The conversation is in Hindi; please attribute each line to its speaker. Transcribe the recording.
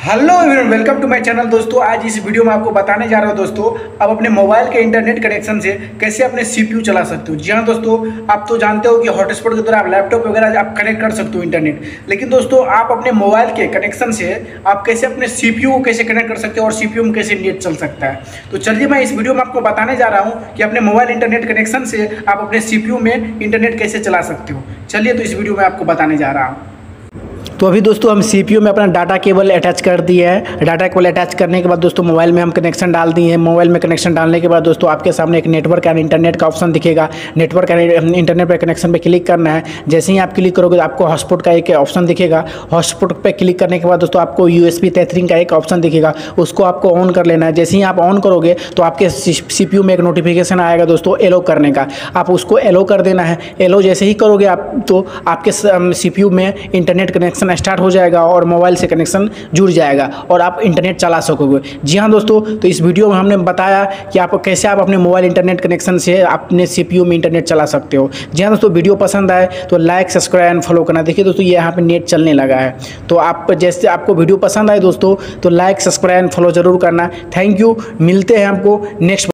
Speaker 1: Hello everyone, welcome to my channel. दोस्तों आज इस वीडियो में आपको बताने जा रहा हूं दोस्तों, आप अपने मोबाइल के इंटरनेट कनेक्शन से कैसे अपने सीपीयू चला सकते हो। जी हाँ दोस्तों, आप तो जानते हो कि हॉटस्पॉट के द्वारा आप लैपटॉप वगैरह आप कनेक्ट कर सकते हो इंटरनेट, लेकिन दोस्तों आप अपने मोबाइल के कनेक्शन से आप कैसे अपने सीपीयू को कैसे कनेक्ट कर सकते हो और सीपीयू में कैसे नेट चल सकता है। तो चलिए मैं इस वीडियो में आपको बताने जा रहा हूँ कि अपने मोबाइल इंटरनेट कनेक्शन से आप अपने सीपीयू में इंटरनेट कैसे चला सकते हो। चलिए तो इस वीडियो में आपको बताने जा रहा हूँ। तो अभी दोस्तों हम सीपीयू में अपना डाटा केबल अटैच कर दिए है। डाटा केबल अटैच करने के बाद दोस्तों मोबाइल में हम कनेक्शन डाल दिए हैं। मोबाइल में कनेक्शन डालने के बाद दोस्तों आपके सामने एक नेटवर्क एंड इंटरनेट का ऑप्शन दिखेगा। नेटवर्क एंड इंटरनेट पर कनेक्शन पे क्लिक करना है। जैसे ही आप क्लिक करोगे तो आपको हॉटस्पॉट का एक ऑप्शन दिखेगा। हॉटस्पॉट पे क्लिक करने के बाद दोस्तों आपको यूएसबी टेथरिंग का एक ऑप्शन दिखेगा, उसको आपको ऑन कर लेना है। जैसे ही आप ऑन करोगे तो आपके सीपीयू में एक नोटिफिकेशन आएगा दोस्तों एलो करने का, आप उसको एलो कर देना है। एलो जैसे ही करोगे आप तो आपके सीपीयू में इंटरनेट कनेक्शन स्टार्ट हो जाएगा और मोबाइल से कनेक्शन जुड़ जाएगा और आप इंटरनेट चला सकोगे। जी हाँ दोस्तों, तो इस वीडियो में हमने बताया कि आप कैसे आप अपने मोबाइल इंटरनेट कनेक्शन से अपने सीपीयू में इंटरनेट चला सकते हो। जी हाँ दोस्तों, वीडियो पसंद आए तो लाइक सब्सक्राइब एंड फॉलो करना। देखिए दोस्तों ये यहाँ पे नेट चलने लगा है, तो आप जैसे आपको वीडियो पसंद आए दोस्तों तो लाइक सब्सक्राइब एंड फॉलो जरूर करना। थैंक यू, मिलते हैं हमको नेक्स्ट